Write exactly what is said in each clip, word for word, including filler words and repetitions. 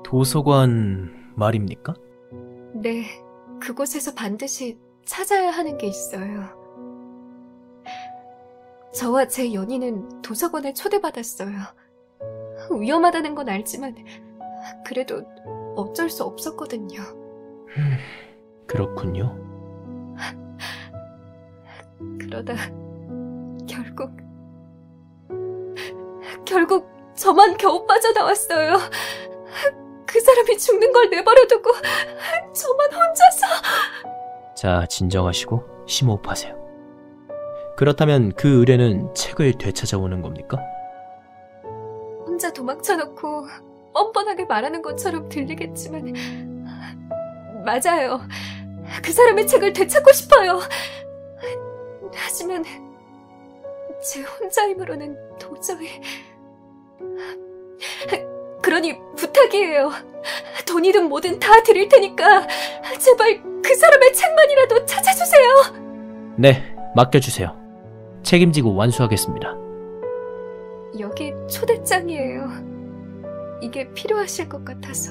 도서관 말입니까? 네, 그곳에서 반드시 찾아야 하는 게 있어요. 저와 제 연인은 도서관에 초대받았어요. 위험하다는 건 알지만 그래도 어쩔 수 없었거든요. 음, 그렇군요. 그러다 결국 결국 저만 겨우 빠져나왔어요. 그 사람이 죽는 걸 내버려두고 저만 혼자서... 자, 진정하시고 심호흡하세요. 그렇다면 그 의뢰는 책을 되찾아오는 겁니까? 혼자 도망쳐놓고 뻔뻔하게 말하는 것처럼 들리겠지만 맞아요. 그 사람의 책을 되찾고 싶어요. 하지만 제 혼자 힘으로는 도저히... 그러니 부탁이에요. 돈이든 뭐든 다 드릴 테니까 제발 그 사람의 책만이라도 찾아주세요. 네, 맡겨주세요. 책임지고 완수하겠습니다. 여기 초대장이에요. 이게 필요하실 것 같아서.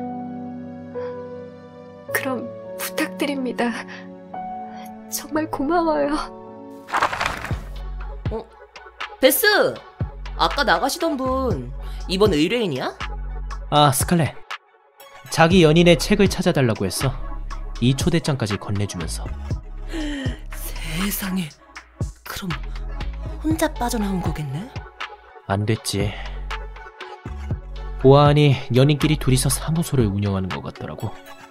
그럼 부탁드립니다. 정말 고마워요. 어? 베스! 아까 나가시던 분 이번 의뢰인이야? 아, 스칼렛. 자기 연인의 책을 찾아달라고 했어. 이 초대장까지 건네주면서. 세상에. 그럼 혼자 빠져나온 거겠네? 안 됐지. 보아하니 연인끼리 둘이서 사무소를 운영하는 것 같더라고.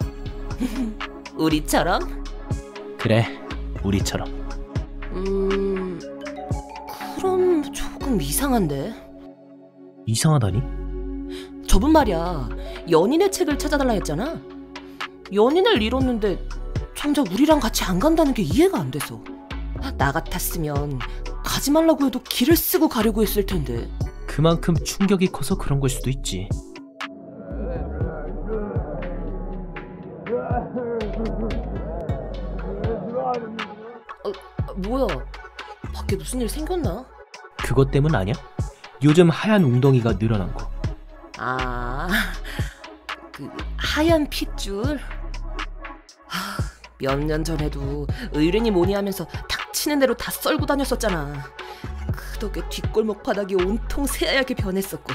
우리처럼? 그래, 우리처럼. 음... 그럼 조금 이상한데? 이상하다니? 저분 말이야, 연인의 책을 찾아달라 했잖아. 연인을 잃었는데 정작 우리랑 같이 안 간다는 게 이해가 안 돼서. 나 같았으면 가지 말라고 해도 길을 쓰고 가려고 했을 텐데. 그만큼 충격이 커서 그런 걸 수도 있지. 어, 뭐야? 밖에 무슨 일 생겼나? 그것 때문 아니야? 요즘 하얀 웅덩이가 늘어난 거. 아, 그 하얀 핏줄? 몇 년 전에도 의뢰니 뭐니 하면서 닥치는 대로 다 썰고 다녔었잖아. 그 덕에 뒷골목 바닥이 온통 새하얗게 변했었고.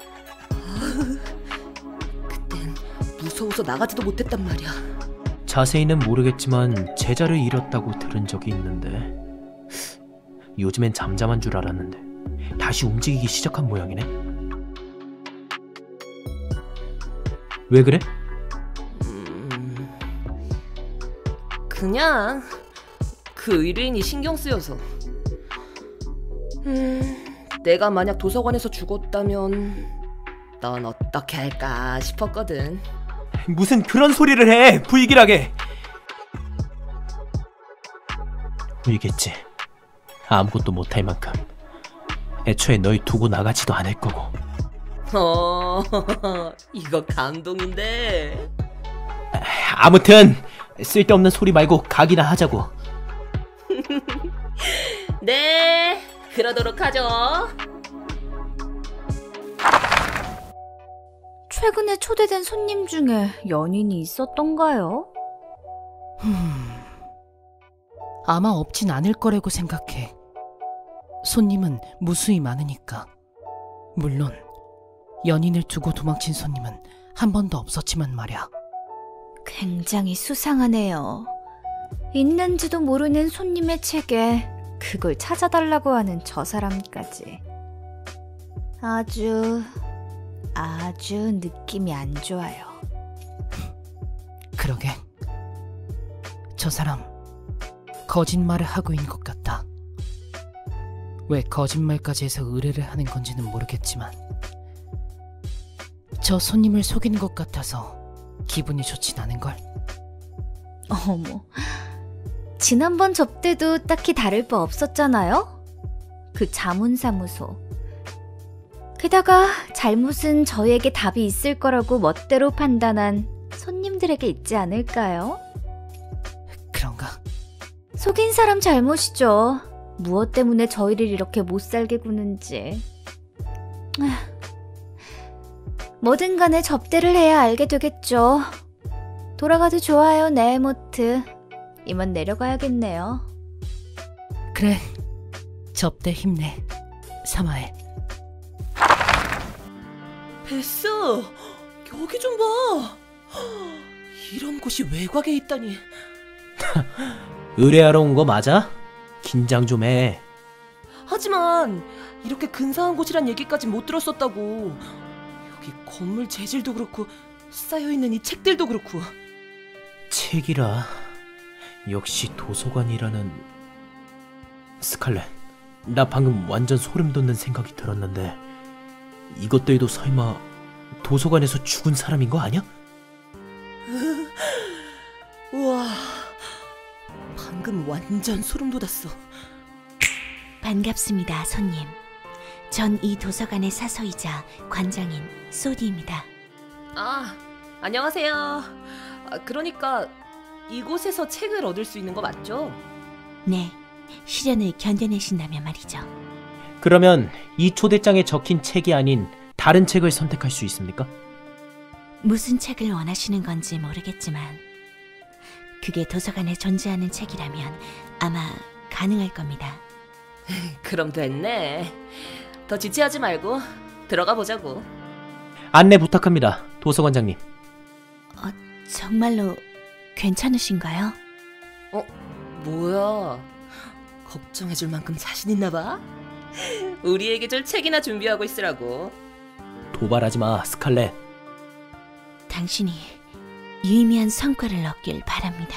그땐 무서워서 나가지도 못했단 말이야. 자세히는 모르겠지만 제자를 잃었다고 들은 적이 있는데 요즘엔 잠잠한 줄 알았는데 다시 움직이기 시작한 모양이네. 왜 그래? 음... 그냥 그 의뢰인이 신경 쓰여서. 음... 내가 만약 도서관에서 죽었다면 넌 어떻게 할까 싶었거든. 무슨 그런 소리를 해, 불길하게. 울겠지. 아무것도 못할 만큼. 애초에 널 두고 나가지도 않을 거고. 어, 이거 감동인데. 아무튼 쓸데없는 소리 말고 가기나 하자고. 네, 그러도록 하죠. 최근에 초대된 손님 중에 연인이 있었던가요? 흠... 아마 없진 않을 거라고 생각해. 손님은 무수히 많으니까. 물론 연인을 두고 도망친 손님은 한 번도 없었지만 말이야. 굉장히 수상하네요. 있는지도 모르는 손님의 책에 그걸 찾아달라고 하는 저 사람까지. 아주... 아주 느낌이 안 좋아요. 그러게. 저 사람 거짓말을 하고 있는 것 같다. 왜 거짓말까지 해서 의뢰를 하는 건지는 모르겠지만 저 손님을 속이는 것 같아서 기분이 좋진 않은걸. 어머, 지난번 접대도 딱히 다를 바 없었잖아요? 그 자문사무소. 게다가 잘못은 저희에게 답이 있을 거라고 멋대로 판단한 손님들에게 있지 않을까요? 그런가? 속인 사람 잘못이죠. 무엇 때문에 저희를 이렇게 못살게 구는지. 뭐든 간에 접대를 해야 알게 되겠죠. 돌아가도 좋아요, 네모트. 이만 내려가야겠네요. 그래, 접대 힘내, 사마엘. 베스, 여기 좀 봐. 이런 곳이 외곽에 있다니. 의뢰하러 온 거 맞아? 긴장 좀 해. 하지만 이렇게 근사한 곳이란 얘기까지 못 들었었다고. 여기 건물 재질도 그렇고 쌓여있는 이 책들도 그렇고. 책이라. 역시 도서관이라는... 스칼렛, 나 방금 완전 소름 돋는 생각이 들었는데 이것들도 설마 도서관에서 죽은 사람인 거 아니야? 우와, 방금 완전 소름 돋았어. 반갑습니다, 손님. 전 이 도서관의 사서이자 관장인 소디입니다. 아, 안녕하세요. 아, 그러니까 이곳에서 책을 얻을 수 있는 거 맞죠? 네, 시련을 견뎌내신다면 말이죠. 그러면 이 초대장에 적힌 책이 아닌 다른 책을 선택할 수 있습니까? 무슨 책을 원하시는 건지 모르겠지만 그게 도서관에 존재하는 책이라면 아마 가능할 겁니다. 그럼 됐네. 더 지체하지 말고 들어가 보자고. 안내 부탁합니다, 도서관장님. 정말로 괜찮으신가요? 어? 뭐야? 걱정해줄 만큼 자신 있나 봐? 우리에게 줄 책이나 준비하고 있으라고. 도발하지 마, 스칼렛. 당신이 유의미한 성과를 얻길 바랍니다.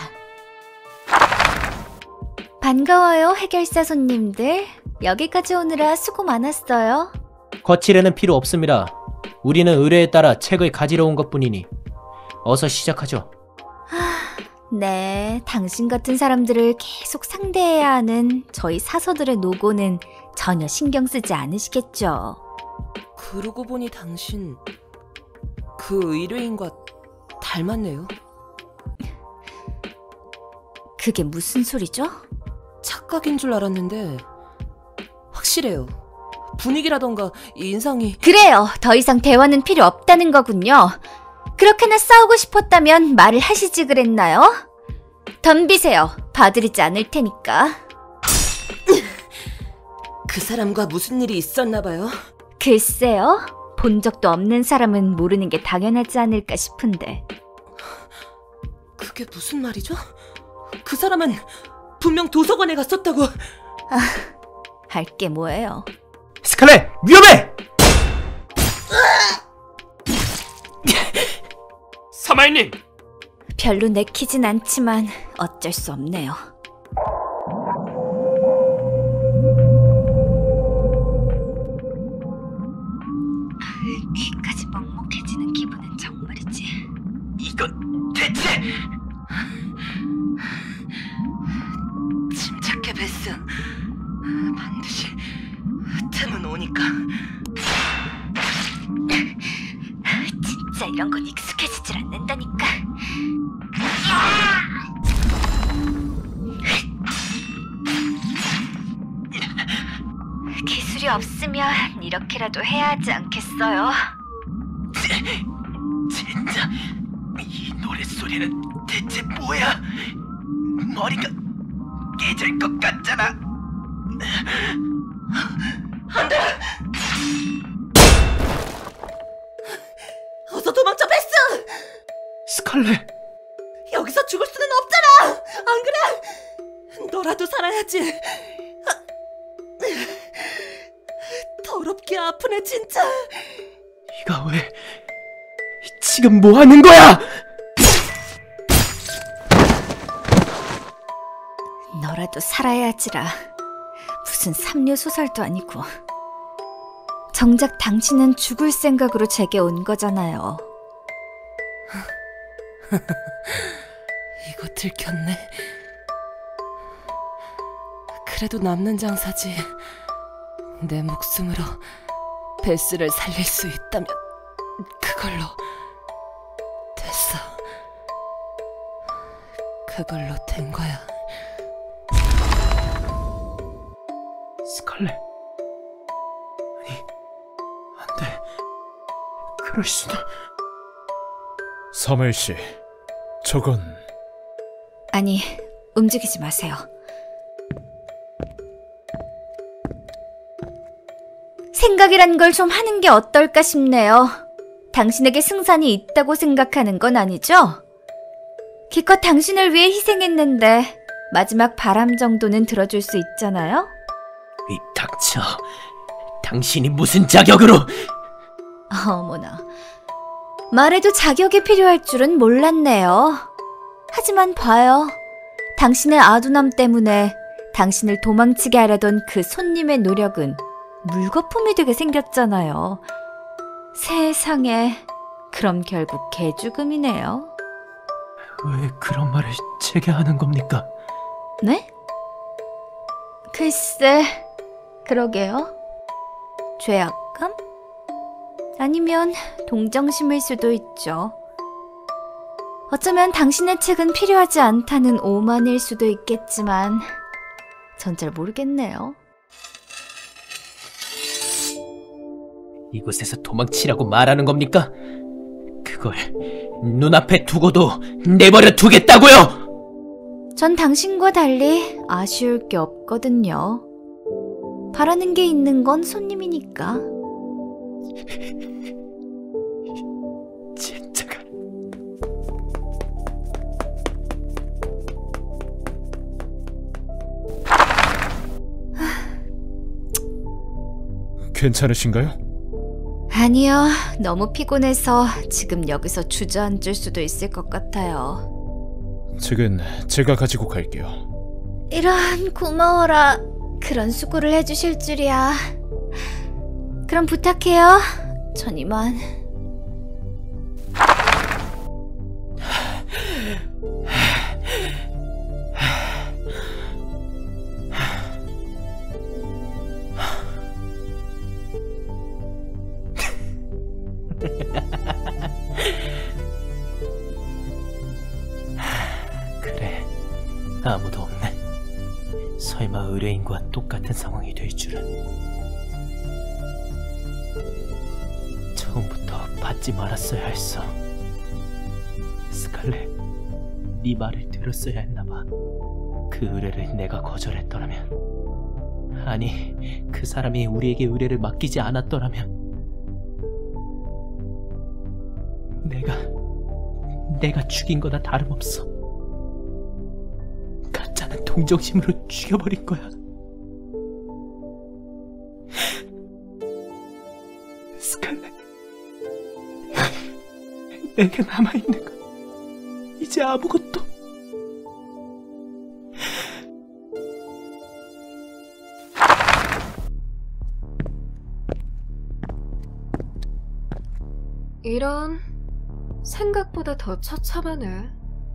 반가워요, 해결사 손님들. 여기까지 오느라 수고 많았어요. 거칠에는 필요 없습니다. 우리는 의뢰에 따라 책을 가지러 온 것뿐이니 어서 시작하죠. 네, 당신 같은 사람들을 계속 상대해야 하는 저희 사서들의 노고는 전혀 신경 쓰지 않으시겠죠. 그러고 보니 당신 그 의뢰인과 닮았네요. 그게 무슨 소리죠? 착각인 줄 알았는데 확실해요. 분위기라던가 인상이. 그래요. 더 이상 대화는 필요 없다는 거군요. 그렇게나 싸우고 싶었다면 말을 하시지 그랬나요? 덤비세요. 봐드리지 않을 테니까. 그 사람과 무슨 일이 있었나 봐요. 글쎄요. 본 적도 없는 사람은 모르는 게 당연하지 않을까 싶은데. 그게 무슨 말이죠? 그 사람은 분명 도서관에 갔었다고. 아, 할 게 뭐예요? 스칼렛, 위험해! 사마엘님! 별로 내키진 않지만 어쩔 수 없네요. 귀까지 먹먹해지는 기분은 정말이지. 이건 대체... 침착해, 베스. 반드시 틈은 오니까. 진짜 이런 건 익숙해지질 않는다니까. 기술이 없으면 이렇게라도 해야 하지 않겠어요? 진짜 이 노랫소리는 대체 뭐야? 머리가 깨질 것 같잖아. 안 돼! 어서 도망쳐, 베스! 스칼렛! 여기서 죽을 수는 없잖아! 안 그래? 너라도 살아야지. 더럽게 아프네, 진짜. 네가 왜 지금 뭐 하는 거야? 너라도 살아야지라. 무슨 삼류소설도 아니고. 정작 당신은 죽을 생각으로 제게 온 거잖아요. 이거 들켰네. 그래도 남는 장사지. 내 목숨으로 베스를 살릴 수 있다면 그걸로 됐어. 그걸로 된 거야. 스칼렛. 아니, 안 돼. 그럴 수도... 서멜 씨, 저건... 아니, 움직이지 마세요. 생각이란 걸 좀 하는 게 어떨까 싶네요. 당신에게 승산이 있다고 생각하는 건 아니죠? 기껏 당신을 위해 희생했는데 마지막 바람 정도는 들어줄 수 있잖아요? 이 닥쳐. 당신이 무슨 자격으로... 어머나. 말해도 자격이 필요할 줄은 몰랐네요. 하지만 봐요. 당신의 아두남 때문에 당신을 도망치게 하려던 그 손님의 노력은 물거품이 되게 생겼잖아요. 세상에, 그럼 결국 개죽음이네요. 왜 그런 말을 제게 하는 겁니까? 네? 글쎄, 그러게요. 죄악감? 아니면 동정심일 수도 있죠. 어쩌면 당신의 책은 필요하지 않다는 오만일 수도 있겠지만 전 잘 모르겠네요. 이곳에서 도망치라고 말하는 겁니까? 그걸 눈앞에 두고도 내버려 두겠다고요! 전 당신과 달리 아쉬울 게 없거든요. 바라는 게 있는 건 손님이니까. 진짜가... 괜찮으신가요? 아니요, 너무 피곤해서 지금 여기서 주저앉을 수도 있을 것 같아요. 책은 제가 가지고 갈게요. 이런, 고마워라. 그런 수고를 해주실 줄이야. 그럼 부탁해요. 전 이만. 그래, 아무도 없네. 설마 의뢰인과 똑같은 상황이 될 줄은. 처음부터 받지 말았어야 했어. 스칼렛, 네 말을 들었어야 했나봐. 그 의뢰를 내가 거절했더라면, 아니, 그 사람이 우리에게 의뢰를 맡기지 않았더라면, 내가 내가 죽인 거나 다름없어. 가짜는 동정심으로 죽여버린 거야. 스칼렛, 내게 남아있는 건 이제 아무것도. 이런, 생각보다 더 처참하네.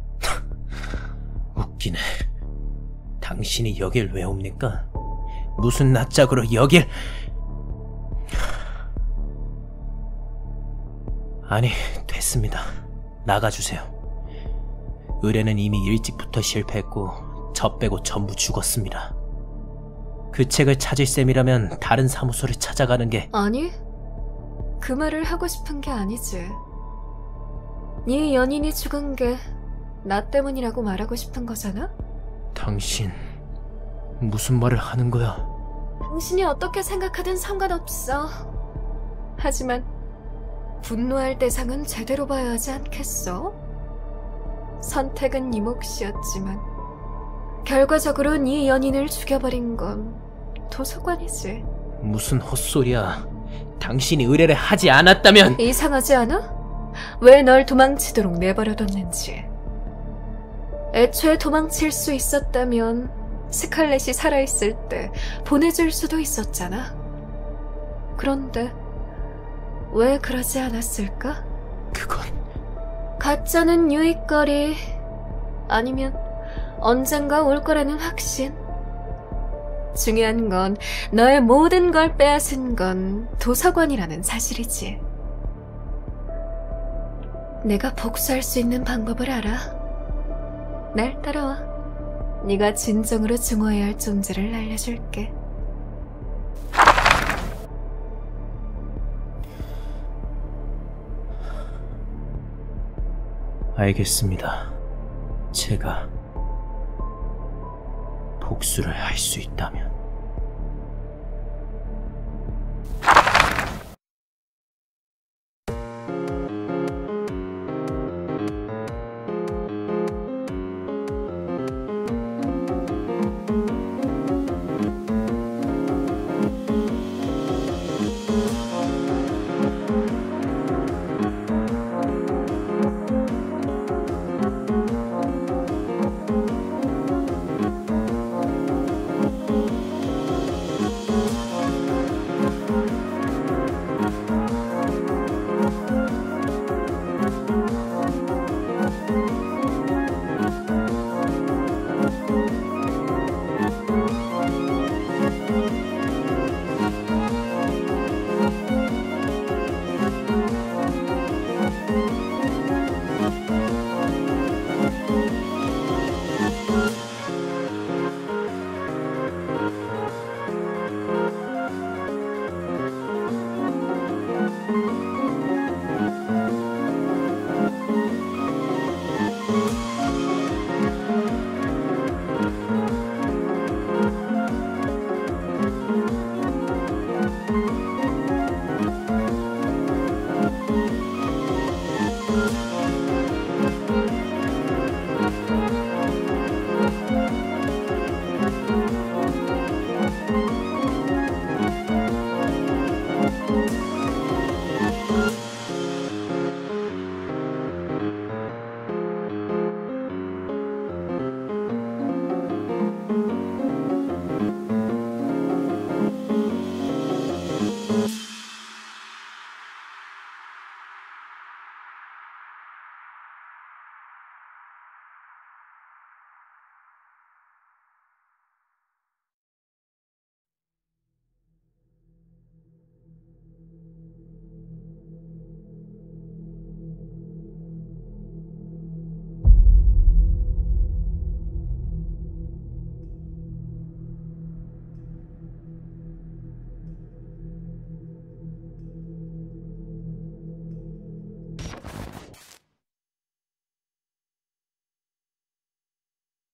웃기네. 당신이 여길 왜 옵니까? 무슨 낯짝으로 여길... 아니, 됐습니다. 나가주세요. 의뢰는 이미 일찍부터 실패했고 저 빼고 전부 죽었습니다. 그 책을 찾을 셈이라면 다른 사무소를 찾아가는 게... 아니, 그 말을 하고 싶은 게 아니지. 네 연인이 죽은 게 나 때문이라고 말하고 싶은 거잖아? 당신... 무슨 말을 하는 거야? 당신이 어떻게 생각하든 상관없어. 하지만 분노할 대상은 제대로 봐야 하지 않겠어? 선택은 네 몫이었지만 결과적으로 네 연인을 죽여버린 건 도서관이지. 무슨 헛소리야. 당신이 의뢰를 하지 않았다면... 이상하지 않아? 왜 널 도망치도록 내버려뒀는지. 애초에 도망칠 수 있었다면 스칼렛이 살아있을 때 보내줄 수도 있었잖아. 그런데 왜 그러지 않았을까? 그건... 가짜는 유익거리, 아니면 언젠가 올 거라는 확신. 중요한 건 너의 모든 걸 빼앗은 건 도서관이라는 사실이지. 내가 복수할 수 있는 방법을 알아. 날 따라와. 네가 진정으로 증오해야 할 존재를 알려줄게. 알겠습니다. 제가 복수를 할 수 있다면.